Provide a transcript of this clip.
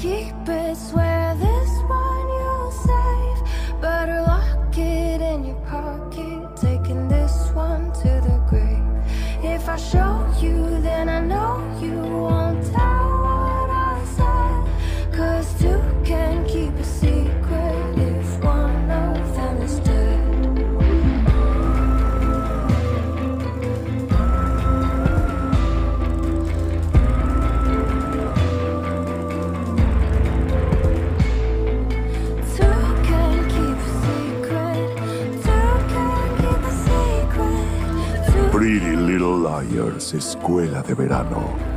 keep it, swear this one you'll save. Better lock it in your pocket, taking this one to the grave. If I show you, then I know you won't tell what I said. 'Cause two can keep a secret if one of them is dead. Pretty Little Liars, Escuela de Verano.